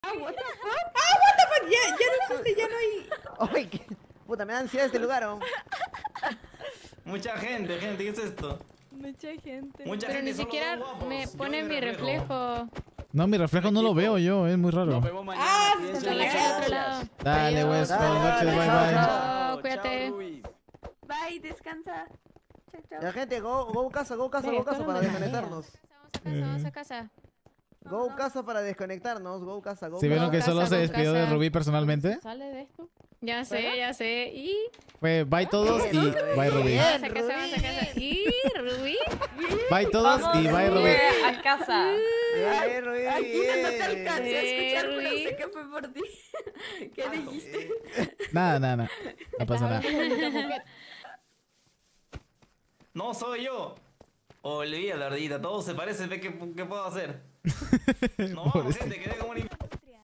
What the fuck, ya no existe, ya no hay. Ay, puta, me da ansiedad este lugar. Mucha gente, ¿qué es esto? Mucha gente. Mucha Pero gente, ni solo siquiera dos guapos. me Yo pone me mi reflejo. No, mi reflejo no lo veo yo, es muy raro. Nos vemos mañana. Ah, cuídense está Dale, mucho. al otro lado. Dale, Adiós. Wes, buenas noches, bye bye. Chao, cuídate. Chao, Ruby. Bye, descansa. Chao, chao. La gente, go casa para desconectarnos. Vamos a casa. Go casa para desconectarnos, go casa. ¿Sí vieron que solo se despidió de Rubí personalmente? ¿Sale de esto? Ya sé. Y Fue bye todos y bye Rubí. vamos a casa. Y Rubí. Bye todos y bye Rubí. A casa. Rubí, Aquí no te alcancé a bien. escuchar, pero Rubí. sé que fue por ti. ¿Qué dijiste? Nada. No pasa nada. No soy yo. Olvida la ardita, todos se parecen, ve qué puedo hacer. No, gente, quedé como un...